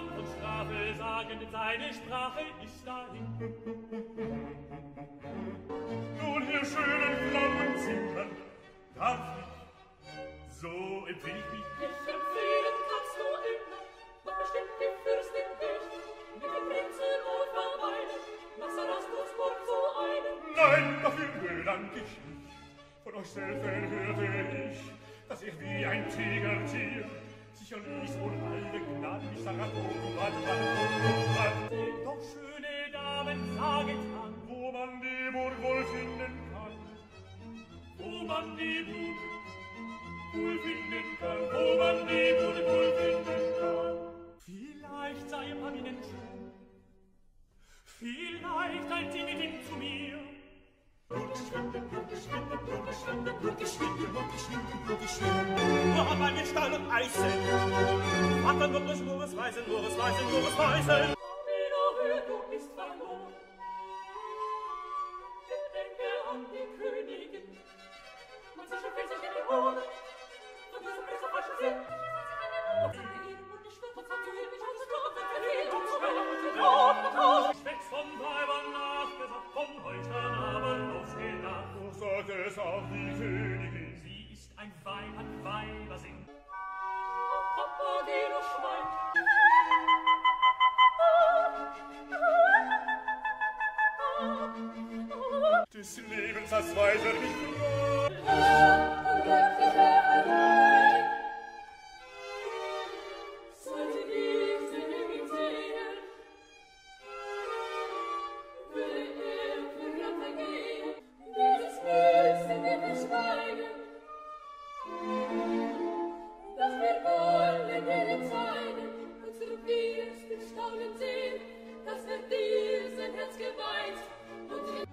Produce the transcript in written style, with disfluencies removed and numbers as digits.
Land und Strafe sagen, denn seine Sprache ist dahin. Nun, ihr schönen Frauenzimmer, darf ich, so empfehle ich mich. Dich empfehlen kannst du immer, doch bestimmt die Fürstin nicht. Mit dem Prinzen wohl verweilen, nach Sarastusburg zu eilen. Nein, dafür bedank ich mich. Von euch selbst hörte ich, dass ihr wie ein Tigertier sicher ließ und alle Gnaden mich Saratoga dran. Doch schöne Damen, saget an, wo man die Burg wohl finden kann. Wo man die Burg wohl finden kann, wo man die Burg wohl finden kann. Vielleicht sei Paminenschön, vielleicht eilt sie mit ihm zu mir. Aber mit Stahl und Eisen, Vater wird durch nur es Weisen, nur es Weisen, nur es Weisen. Höhe, du bist verloren. Denke an die Königin, man sich und sich in die Ohren, von diesem bösen falschen Sinn. Ich wächst von Weibern nachgesagt, von Häusern aber ausgedacht. Doch sagt es auch die Königin, sie ist ein Weib, hat Weibersinn. Papa, geh du Schwein. Des Lebens als Weiser nicht frei. Dass wir dir sein Herz geweiht und